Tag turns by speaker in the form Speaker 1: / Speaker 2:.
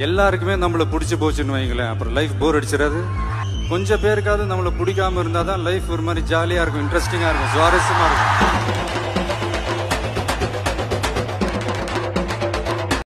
Speaker 1: எல்லாருக்குமே நம்மள பிடிச்சி போச்சுன்னு வைங்களேன், அப்புறம் லைஃப் போர் அடிச்சிடாது. கொஞ்சம் பேருக்காவது நம்மளை பிடிக்காம இருந்தாதான் லைஃப் ஒரு மாதிரி ஜாலியா இருக்கும், இன்ட்ரெஸ்டிங்கா இருக்கும், சுவாரஸ்யமா இருக்கும்.